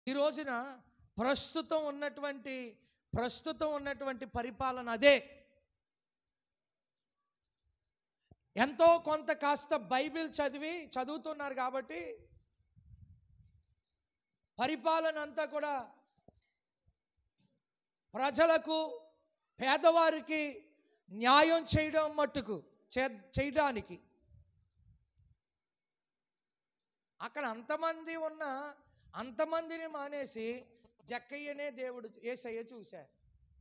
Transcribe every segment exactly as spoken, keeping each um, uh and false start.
ఈ రోజున ప్రస్తుతం ఉన్నటువంటి ప్రస్తుతం ఉన్నటువంటి పరిపాలన అదే. ఎంతో కొంత కాస్త బైబిల్ చదివి చదువుతున్నారు కాబట్టి పరిపాలన అంతా కూడా ప్రజలకు, పేదవారికి న్యాయం చేయడం మట్టుకు చేయడానికి. అక్కడ అంతమంది ఉన్న అంతమందిని మానేసి జక్కయ్యనే దేవుడు యేసయ్య చూశారు.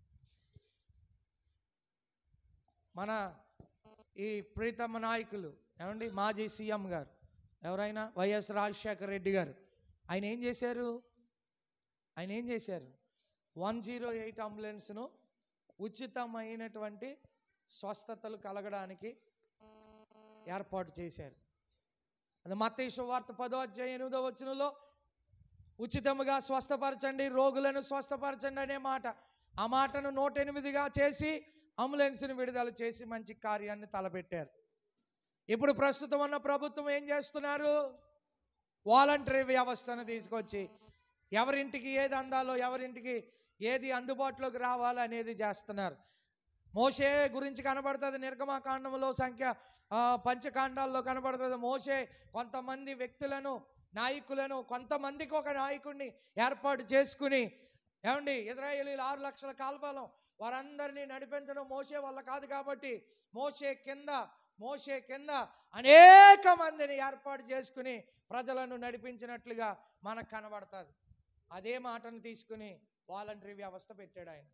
మన ఈ ప్రీతమ నాయకులు ఏమండి, మాజీ సీఎం గారు ఎవరైనా వైఎస్ రాజశేఖర రెడ్డి గారు, ఆయన ఏం చేశారు ఆయన ఏం చేశారు వన్ జీరో ఎయిట్ అంబులెన్స్ను ఉచితమైనటువంటి స్వస్థతలు కలగడానికి ఏర్పాటు చేశారు. అది మత్తయి సువార్త పదో అధ్యాయం ఎనిమిదో వచనంలో ఉచితముగా స్వస్థపరచండి, రోగులను స్వస్థపరచండి అనే మాట, ఆ మాటను నూట ఎనిమిదిగా చేసి అంబులెన్స్ను విడుదల చేసి మంచి కార్యాన్ని తలపెట్టారు. ఇప్పుడు ప్రస్తుతం ఉన్న ప్రభుత్వం ఏం చేస్తున్నారు? వాలంటరీ వ్యవస్థను తీసుకొచ్చి ఎవరింటికి ఏది అందాలో, ఎవరింటికి ఏది అందుబాటులోకి రావాలో అనేది చేస్తున్నారు. మోషే గురించి కనబడుతుంది నిర్గమకాండంలో, సంఖ్య పంచకాండాల్లో కనబడుతుంది. మోషే కొంతమంది వ్యక్తులను, నాయకులను, కొంతమందికి ఒక నాయకుడిని ఏర్పాటు చేసుకుని, ఏమండి ఇశ్రాయేలీయులు ఆరు లక్షల కాల్బలం వారందరినీ నడిపించడం మోషే వల్ల కాదు కాబట్టి మోషే కింద మోషే కింద అనేక మందిని ఏర్పాటు చేసుకుని ప్రజలను నడిపించినట్లుగా మనకు కనబడుతుంది. అదే మాటను తీసుకుని వాలంటరీ వ్యవస్థ పెట్టాడు ఆయన.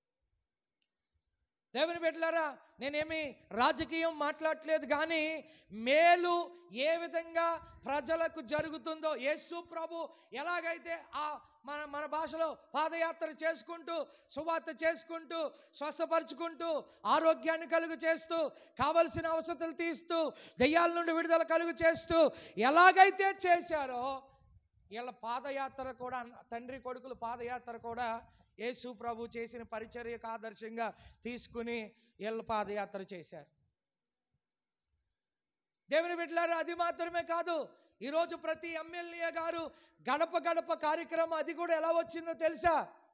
దేవుని బిడ్డలారా, నేనేమి రాజకీయం మాట్లాడట్లేదు, కానీ మేలు ఏ విధంగా ప్రజలకు జరుగుతుందో, యేసు ప్రభు ఎలాగైతే ఆ మన మన భాషలో పాదయాత్ర చేసుకుంటూ, సువార్త చేసుకుంటూ, స్వస్థపరుచుకుంటూ, ఆరోగ్యాన్ని కలుగు చేస్తూ, కావలసిన అవసరాలు తీస్తూ, దెయ్యాల నుండి విడుదల కలుగు చేస్తూ ఎలాగైతే చేశారో, వీళ్ళ పాదయాత్ర కూడా, తండ్రి కొడుకుల పాదయాత్ర కూడా యేసు ప్రభు చేసిన పరిచర్యకు ఆదర్శంగా తీసుకుని వీళ్ళ పాదయాత్ర చేశారు. దేవుని బిడ్డలారా, అది మాత్రమే కాదు, ఈరోజు ప్రతి ఎమ్మెల్యే గారు గడప గడప కార్యక్రమం, అది కూడా ఎలా వచ్చిందో తెలుసా?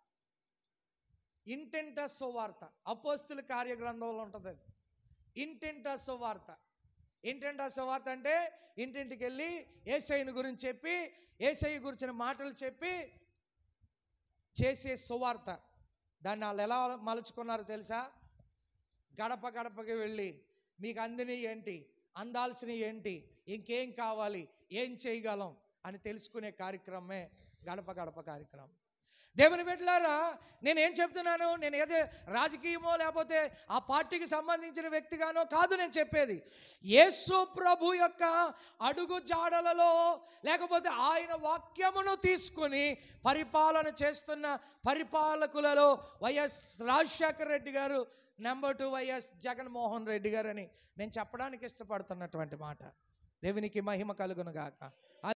ఇంటింట సువార్త, అపోస్తుల కార్యగ్రంథంలో ఉంటుంది అది. ఇంటింట సువార్త, ఇంటింట సువార్త అంటే ఇంటింటికి వెళ్ళి యేసయ్యను గురించి చెప్పి, యేసయ్య గురించిన మాటలు చెప్పి చేసే సువార్త. దాన్ని వాళ్ళు ఎలా మలుచుకున్నారో తెలుసా? గడప గడపకి వెళ్ళి మీకు అందినవి ఏంటి, అందాల్సినవి ఏంటి, ఇంకేం కావాలి, ఏం చేయగలం అని తెలుసుకునే కార్యక్రమమే గడప గడప కార్యక్రమం. దేవుని బిడ్డలారా, నేనేం చెప్తున్నాను, నేను ఏదో రాజకీయమో లేకపోతే ఆ పార్టీకి సంబంధించిన వ్యక్తిగానో కాదు నేను చెప్పేది. యేసు ప్రభు యొక్క అడుగు జాడలలో, లేకపోతే ఆయన వాక్యమును తీసుకుని పరిపాలన చేస్తున్న పరిపాలకులలో వైఎస్ రాజశేఖర రెడ్డి గారు number two YS Jaganmohan Reddy గారు అని నేను చెప్పడానికి ఇష్టపడుతున్నటువంటి మాట. దేవునికి మహిమ కలుగును గాక.